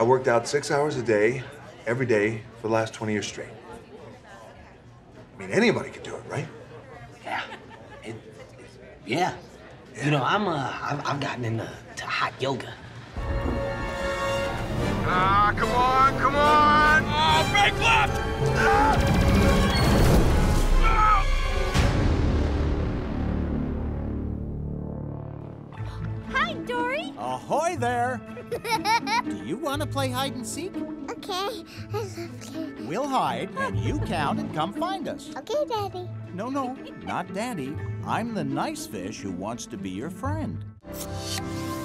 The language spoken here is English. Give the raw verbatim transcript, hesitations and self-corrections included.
worked out six hours a day, every day, for the last twenty years straight. I mean, anybody could do it, right? Yeah. It, it, yeah. yeah. You know, I'm, uh, I've, I've gotten into to hot yoga. Ah, come on, come on! Oh, break left! Ah! Hi, Dory. Ahoy there! Do you want to play hide and seek? Okay, I love playing. We'll hide, and you count and come find us. Okay, Daddy. No, no, not Daddy. I'm the nice fish who wants to be your friend.